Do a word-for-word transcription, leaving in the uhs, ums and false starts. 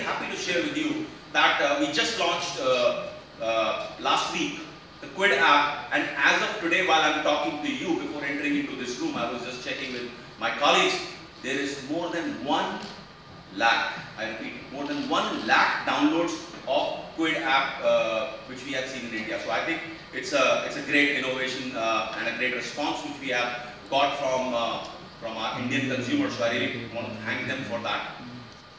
happy to share with you that uh, we just launched uh, uh, last week the Quid app, and as of today, while I'm talking to you, before entering into this room, I was just checking with my colleagues, there is more than one lakh, I repeat, more than one lakh downloads of Quid app uh, which we have seen in India. So I think it's a, it's a great innovation uh, and a great response which we have got from, uh, from our Indian consumers. So I really want to thank them for that.